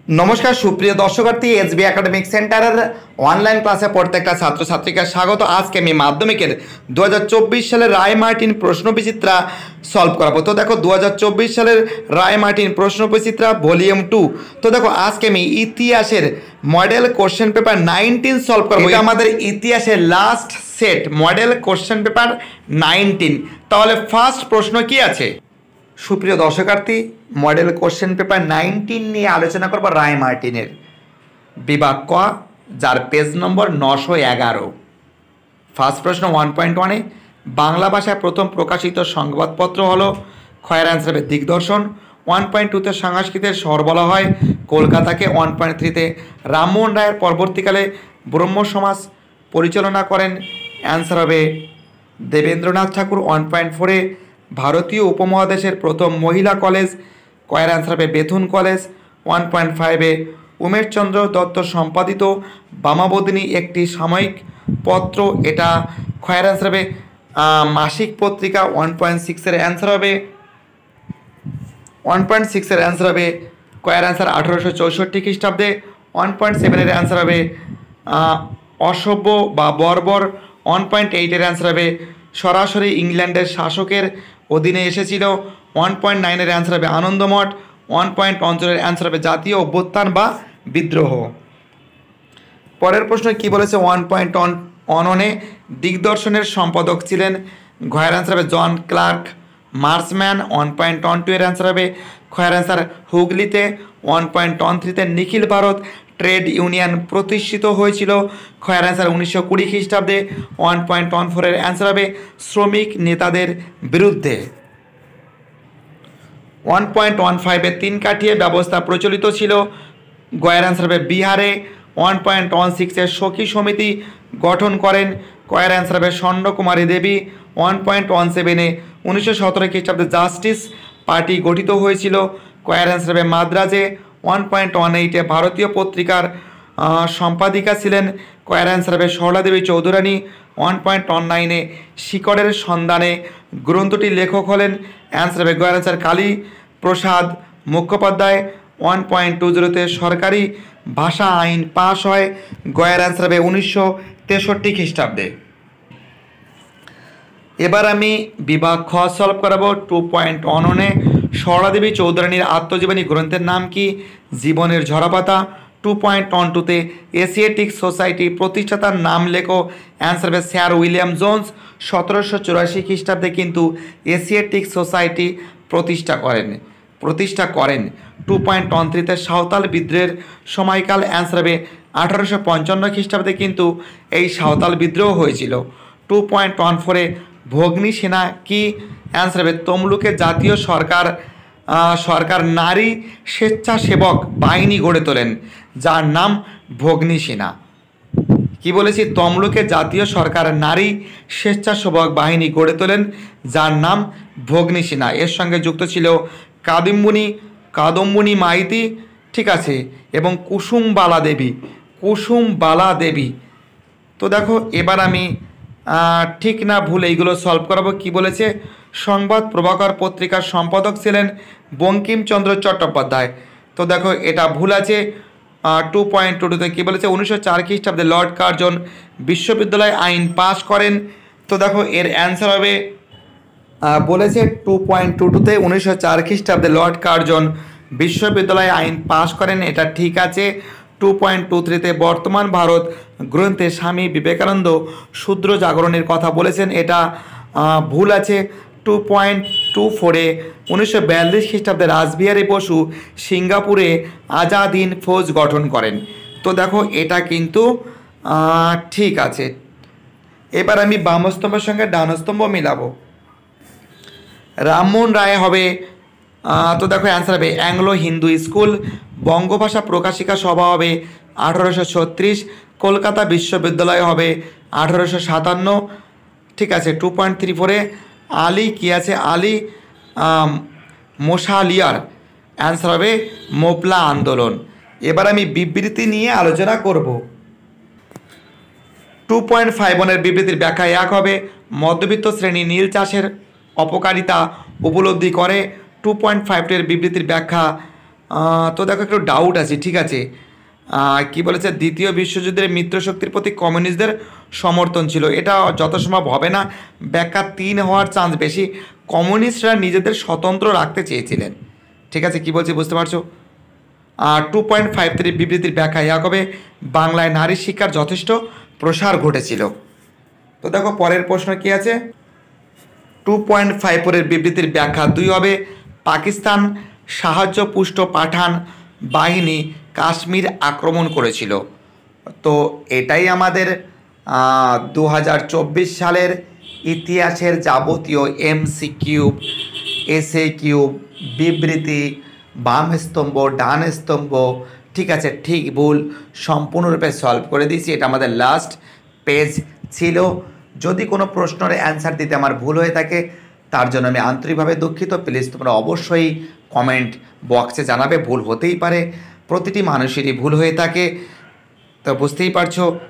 নমস্কার সুপ্রিয় দর্শকার্থী এসবি একাডেমিক সেন্টারের অনলাইন ক্লাসে প্রত্যেকটা ছাত্রছাত্রীকে স্বাগত। আজকে আমি মাধ্যমিকের 2024 সালের রায়মার্টিন প্রশ্নবিচিত্রা সলভ করাবো। তো দেখো 2024 সালের রায়মার্টিন প্রশ্নবিচিত্রা ভলিউম 2। তো দেখো আজকে আমি ইতিহাসের মডেল কোশ্চেন পেপার 19 সলভ করবো। এটা আমাদের ইতিহাসের last set model question paper 19। তাহলে ফার্স্ট প্রশ্ন কি আছে? সুপ্রিয় দর্শকার্থী, মডেল কোশ্চেন পেপার 19 নিয়ে আলোচনা করব রায়মার্টিনের বিভাগ ক, যার পেজ নম্বর 911। ফার্স্ট প্রশ্ন 1.1-এ বাংলা ভাষায় প্রথম প্রকাশিত সংবাদপত্র হলো খয়ের অ্যান্সার হবে দিগদর্শন। 1.2-তে সংস্কৃতের শহর বলা হয় কলকাতাকে। 1.3-তে রামমোহন রায়ের পরবর্তীকালে ব্রহ্ম সমাজ পরিচালনা করেন, অ্যান্সার হবে দেবেন্দ্রনাথ ঠাকুর। 1.4-এ ভারতীয় উপমহাদেশের প্রথম মহিলা কলেজ, কয়ের অ্যান্সার হবে বেথুন কলেজ। 1.5-এ উমেশচন্দ্র দত্ত সম্পাদিত বামাবদিনী একটি সাময়িক পত্র, এটা খয়ের অ্যান্সার হবে মাসিক পত্রিকা। 1.6-এর অ্যান্সার হবে 1.6-এর অ্যান্সার হবে কয়ের অ্যান্সার 1864 খ্রিস্টাব্দে। 1.7-এর অ্যান্সার হবে অসভ্য বা বর্বর। 1.8-এর অ্যান্সার হবে সরাসরি ইংল্যান্ডের শাসকের অধীনে এসেছিল। 1.9-এর অ্যান্সার হবে আনন্দমঠ। 1.15-এর অ্যান্সার হবে জাতীয় অভ্যুত্থান বা বিদ্রোহ। পরের প্রশ্ন কি বলেছে? 1.1-এ দিগদর্শনের সম্পাদক ছিলেন, ঘয়ের অ্যান্সার হবে জন ক্লার্ক মার্সম্যান। 1.12-এর অ্যান্সার হবে খয়ের অ্যান্সার হুগলিতে। 1.13-তে নিখিল ভারত ট্রেড ইউনিয়ন প্রতিষ্ঠিত হয়েছিল, খয়ের অ্যান্সার 1920 খ্রিস্টাব্দে। 1.14-এর অ্যান্সার হবে শ্রমিক নেতাদের বিরুদ্ধে। 1.15-এ তিন কাঠিয়ে ব্যবস্থা প্রচলিত ছিল, গয়ের অ্যান্সার হবে বিহারে। 1.16-এ সখী সমিতি গঠন করেন, কয়ের অ্যান্সার হবে স্বর্ণকুমারী দেবী। 1.17-এ 1917 খ্রিস্টাব্দে জাস্টিস পার্টি গঠিত হয়েছিল, কয়ের অ্যান্সার হবে মাদ্রাজে। 1.18-এ ভারতীয় পত্রিকার সম্পাদিকা ছিলেন, কয়ের অ্যান্সার হবে সরলা দেবী চৌধুরানী। 1.19-এ শিকড়ের সন্ধানে গ্রন্থটির লেখক হলেন, অ্যান্সার হবে গয়ের অ্যান্সার কালী প্রসাদ মুখোপাধ্যায়। 1.20-তে সরকারি ভাষা আইন পাশ হয়, গয়ের অ্যান্সার হবে 1963 খ্রিস্টাব্দে। এবার আমি বিভাগ খ সলভ করাবো। 2.1-এ সরলা দেবী চৌধুরানীর আত্মজীবনী গ্রন্থের নাম কি? জীবনের ঝরাপাতা। 2.12-তে এশিয়াটিক সোসাইটি প্রতিষ্ঠাতার নাম লেখো, অ্যান্সার হবে স্যার উইলিয়াম জোন্স। 1784 খ্রিস্টাব্দে কিন্তু এশিয়াটিক সোসাইটি প্রতিষ্ঠা করেন। 2.13-তে সাঁওতাল বিদ্রোহের সময়কাল, অ্যান্সার হবে 1855 খ্রিস্টাব্দে কিন্তু এই সাঁওতাল বিদ্রোহ হয়েছিল। 2.14-এ ভগ্নী সেনা কি? অ্যান্সার হবে তমলুকে জাতীয় সরকার নারী স্বেচ্ছাসেবক বাহিনী গড়ে তোলেন, যার নাম ভগ্নী সেনা। কি বলেছি? তমলুকে জাতীয় সরকার নারী স্বেচ্ছাসেবক বাহিনী গড়ে তোলেন, যার নাম ভগ্নী সেনা। এর সঙ্গে যুক্ত ছিল কাদম্বিনী মাইতি, ঠিক আছে, এবং কুসুমবালা দেবী। তো দেখো এবার আমি ঠিক না ভুল এইগুলো সলভ করাবো। কি বলেছে? সংবাদ প্রভাকর পত্রিকার সম্পাদক ছিলেন বঙ্কিমচন্দ্র চট্টোপাধ্যায়। তো দেখো এটা ভুল আছে। 2.22-তে কী বলেছে? 1904 খ্রিস্টাব্দে লর্ড কার্জন বিশ্ববিদ্যালয় আইন পাশ করেন। তো দেখো এর অ্যান্সার হবে বলেছে 2.22-তে 1904 খ্রিস্টাব্দে লর্ড কার্জন বিশ্ববিদ্যালয় আইন পাশ করেন, এটা ঠিক আছে। 2.23-তে বর্তমান ভারত গ্রন্থে স্বামী বিবেকানন্দ শূদ্র জাগরণের কথা বলেছেন, এটা ভুল আছে। 2.24-এ 1942 খ্রিস্টাব্দে রাসবিহারী বসু সিঙ্গাপুরে আজাদ হিন্দ ফৌজ গঠন করেন। তো দেখো এটা কিন্তু ঠিক আছে। এবার আমি বামস্তম্ভের সঙ্গে ডানস্তম্ভ মিলাবো। রামমোহন রায় হবে, তো দেখো অ্যান্সার হবে অ্যাংলো হিন্দু স্কুল। বঙ্গভাষা প্রকাশিকা সভা হবে 1836। কলকাতা বিশ্ববিদ্যালয় হবে 1857, ঠিক আছে। 2.34-এ আলী কি আছে? আলী মোশালিয়ার, অ্যান্সার হবে মোপলা আন্দোলন। এবার আমি বিবৃতি নিয়ে আলোচনা করব। 2.51-এর বিবৃতির ব্যাখ্যা এক হবে মধ্যবিত্ত শ্রেণী নীল চাষের অপকারিতা উপলব্ধি করে। 2.52-এর বিবৃতির ব্যাখ্যা তো দেখো একটু ডাউট আছে, ঠিক আছে। কি বলেছে, দ্বিতীয় বিশ্বযুদ্ধের মিত্রশক্তির প্রতি কমিউনিস্টদের সমর্থন ছিল, এটা যত সম্ভব হবে না। ব্যাখ্যা 3 হওয়ার চান্স বেশি। কমিউনিস্টরা নিজেদের স্বতন্ত্র রাখতে চেয়েছিলেন, ঠিক আছে। কি বলছি বুঝতে পারছো। 2.53 বিবৃতির ব্যাখ্যা ইয়া কবে বাংলায় নারী শিক্ষার যথেষ্ট প্রসার ঘটেছিল। তো দেখো পরের প্রশ্ন কি আছে, 2.54 বিবৃতির ব্যাখ্যা 2 হবে পাকিস্তান সাহায্যপুষ্ট পাঠান বাহিনী কাশ্মীর আক্রমণ করেছিল। তো এটাই আমাদের 2024 সালের ইতিহাসের যাবতীয় MCQ, SAQ, বিবৃতি, বাম স্তম্ভ ডান স্তম্ভ, ঠিক আছে, ঠিক ভুল সম্পূর্ণরূপে সলভ করে দিয়েছি। এটা আমাদের লাস্ট পেজ ছিল। যদি কোনো প্রশ্নের অ্যান্সার দিতে আমার ভুল হয়ে থাকে তার জন্য আমি আন্তরিকভাবে দুঃখিত। প্লিজ তোমরা অবশ্যই কমেন্ট বক্সে জানাবে, ভুল হতেই পারে, প্রতিটি মানুষেরই ভুল হয়ে থাকে, তো বুঝতেই পারছো।